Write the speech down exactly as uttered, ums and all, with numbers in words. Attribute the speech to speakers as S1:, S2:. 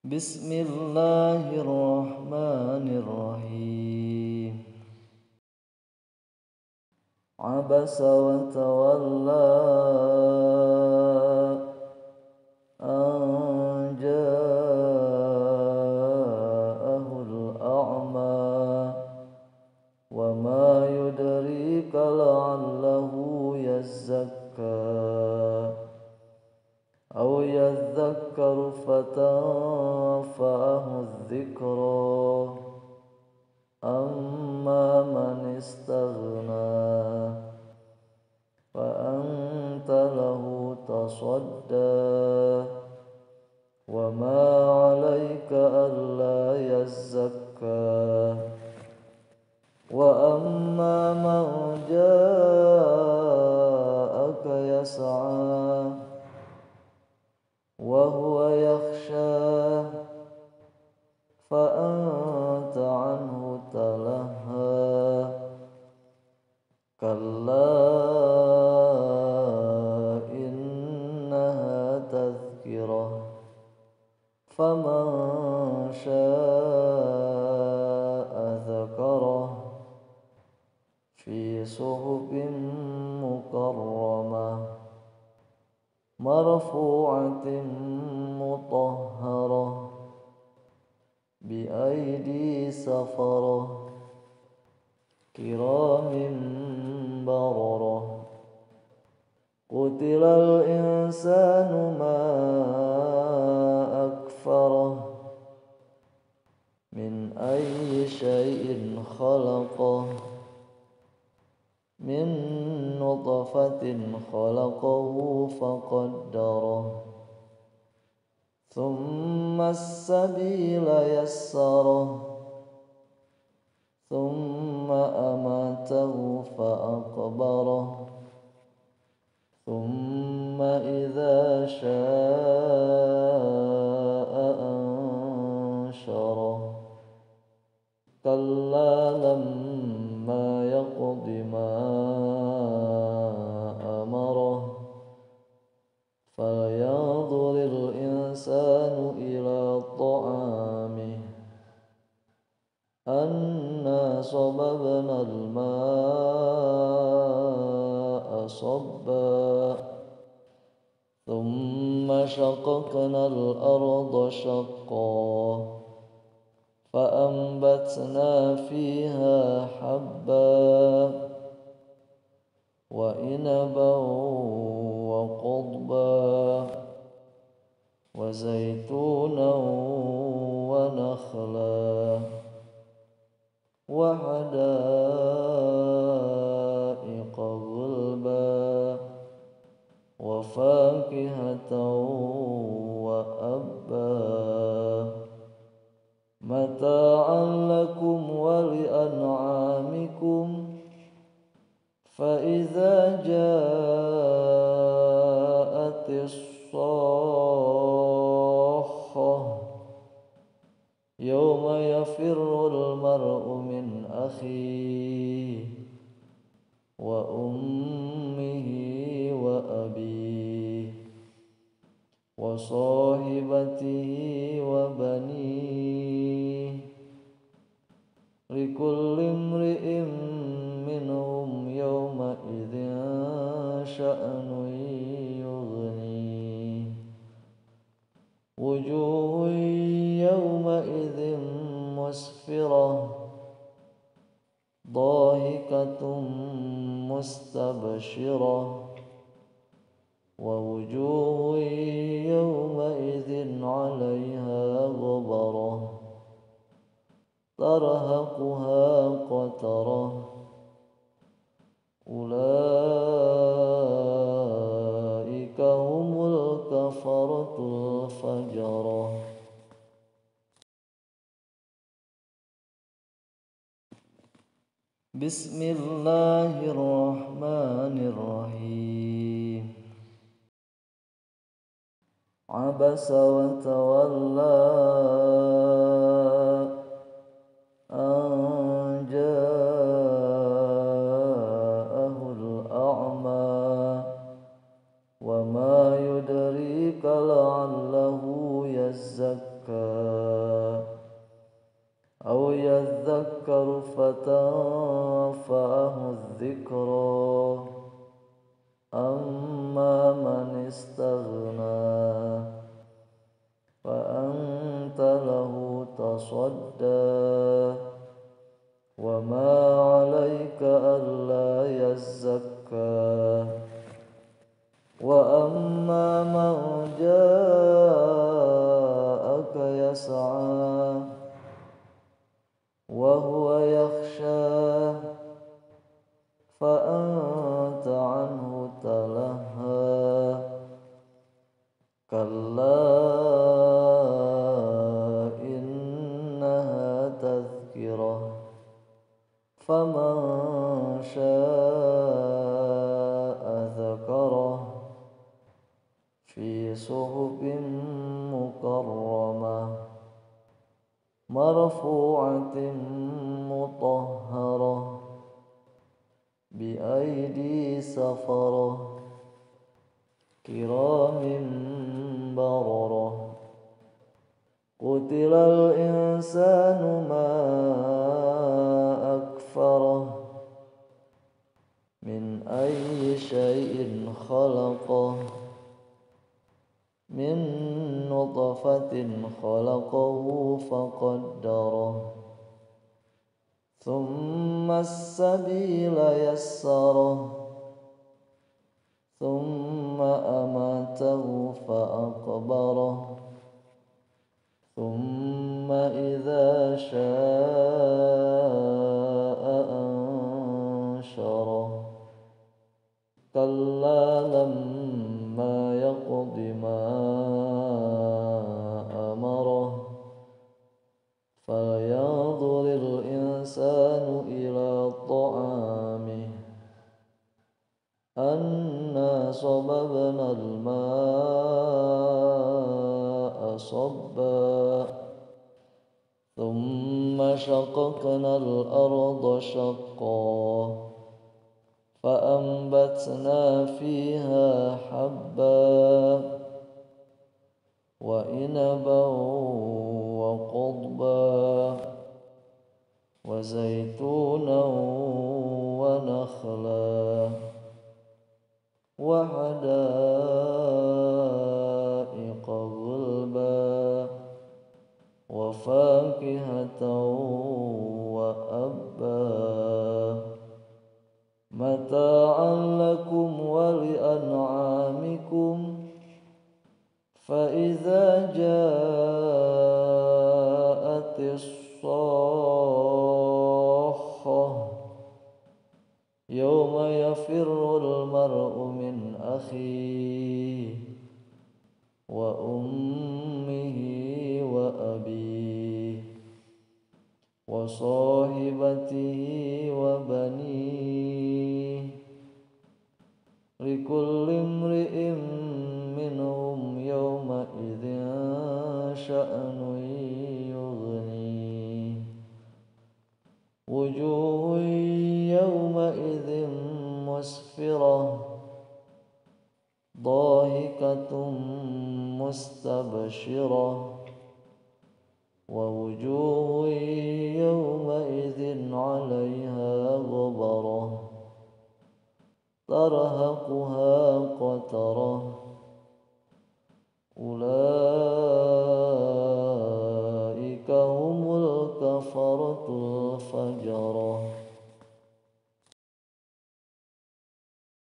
S1: بسم الله الرحمن الرحيم. عبس وتولى أن جاءه الأعمى وما يدريك لعله يزكى أو يذكر فتنفعه الذكرى أما من استغنى فأنت له تصدى وما عليك ألا يزكى وأما من جاءك يسعى وهو يخشى فأنت عنه تلهى كلا إنها تذكرة فمن شاء ذكره في صحف مكرمة مرفوعة مطهرة بأيدي سفرة كرام بررة قتل الإنسان ما أكفره من أي شيء خلقه من نطفة خلقه فقدره ثم السبيل يسره ثم أماته فأقبره ثم إذا شاء أنشره كلا لما يقض ما أمره فلينظر الإنسان إلى طعامه أنا صببنا الماء صبا ثم شققنا الأرض شقا فأنبتنا فيها حبا وعنبا وقضبا وزيتونا ونخلا وحدائق غلبا وفاكهة وأبا متاعا لكم ولأنعامكم فإذا جاءت الصاخة يوم يفر المرء من أخيه وأمه وأبيه وصاحبته وبنيه لكل امرئ منهم يومئذ شأن يغنيه وجوه يومئذ مسفرة ضاحكة مستبشرة ووجوه يومئذ عليها غبرة ترهقها قترة أولئك هم الكفرة الفجرة. بسم الله الرحمن الرحيم. عبس وتولى أن جاءه الأعمى وما يدريك لعله يزكى يزكى أو يذكر فتنفعه الذكرى أما من استغنى فأنت له تصدى وما عليك ألا يزكى وأما من جاءك يسعى وهو يخشى فأنت عنه تلهى كلا إنها تذكرة فمن شاء ذكره في صحف مكرمة مرفوعة مطهرة بأيدي سفرة كرام بررة قتل الإنسان ما أكفره من أي شيء خلقه من نطفة خلقه فقدره ثم السبيل يسره ثم أماته فأقبره ثم إذا شاء أنشره كلا لما يقض ما أمره فلينظر الإنسان إلى طعامه أنا صببنا الماء صبا ثم شققنا الأرض شقا فأنبتنا فيها حبا وعنبا وقضبا وزيتونا ونخلا وحدائق غلبا وفاكهة وأبا متاعا لكم ولأنعامكم فإذا جاءت الصاخة يوم يفر المرء من أخيه وأمه وأبيه وصاحبته وبنيه لكل امرئ منهم يومئذ شأن يغنيه وجوه يومئذ مسفرة ضاحكة مستبشرة ووجوه يومئذ عليها غبرة ترهقها قترة أولئك هم الكفرة الفجرة.